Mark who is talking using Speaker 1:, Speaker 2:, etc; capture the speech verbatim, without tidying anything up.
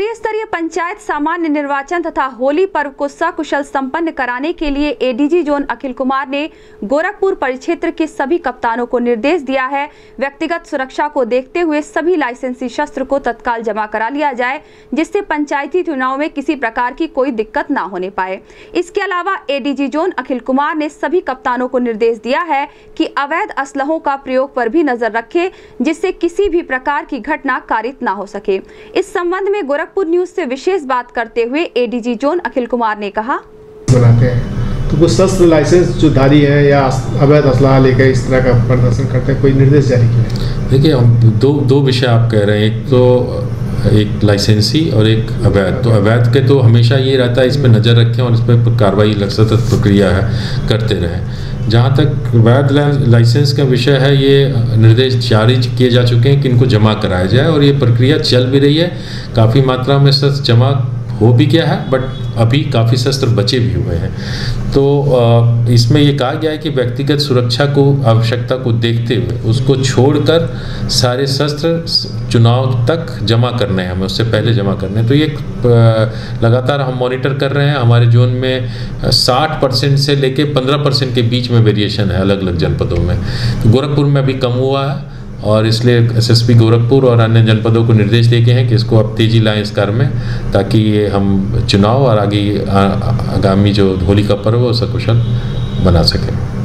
Speaker 1: त्रिस्तरीय पंचायत सामान्य निर्वाचन तथा होली पर्व को सकुशल संपन्न कराने के लिए एडीजी जोन अखिल कुमार ने गोरखपुर परिक्षेत्र के सभी कप्तानों को निर्देश दिया है। व्यक्तिगत सुरक्षा को देखते हुए सभी लाइसेंसी शस्त्र को तत्काल जमा करा लिया जाए, जिससे पंचायती चुनाव में किसी प्रकार की कोई दिक्कत ना होने पाए। इसके अलावा एडीजी जोन अखिल कुमार ने सभी कप्तानों को निर्देश दिया है कि अवैध असलहों का प्रयोग पर भी नजर रखे, जिससे किसी भी प्रकार की घटना कारित ना हो सके। इस संबंध में गोरखपुर न्यूज से विशेष बात करते हुए एडीजी जोन अखिल कुमार ने कहा,
Speaker 2: बनाते हैं तो कुछ शस्त्र लाइसेंस जो धारी है या अवैध असलाह लेकर इस तरह का प्रदर्शन करते हैं, कोई निर्देश जारी किया है?
Speaker 3: देखिए, हम दो दो विषय आप कह रहे हैं, एक तो एक लाइसेंसी और एक अवैध। तो अवैध के तो हमेशा ये रहता है इस पर नज़र रखें और इस पर कार्रवाई सतत प्रक्रिया है करते रहें। जहाँ तक वैध लाइसेंस का विषय है, ये निर्देश जारी किए जा चुके हैं कि इनको जमा कराया जाए और ये प्रक्रिया चल भी रही है। काफ़ी मात्रा में शस्त्र जमा हो भी गया है, बट अभी काफ़ी शस्त्र बचे भी हुए हैं। तो इसमें ये कहा गया है कि व्यक्तिगत सुरक्षा को आवश्यकता को देखते हुए उसको छोड़कर सारे शस्त्र चुनाव तक जमा करने हैं, हमें उससे पहले जमा करने हैं। तो ये लगातार हम मॉनिटर कर रहे हैं। हमारे जोन में साठ परसेंट से लेके पंद्रह परसेंट के बीच में वेरिएशन है अलग अलग जनपदों में। तो गोरखपुर में अभी कम हुआ है और इसलिए एसएसपी गोरखपुर और अन्य जनपदों को निर्देश दिए गए हैं कि इसको अब तेजी लाएं इस कार्य में, ताकि ये हम चुनाव और आगे आगामी जो होली का पर्व है उसे कुशल बना सकें।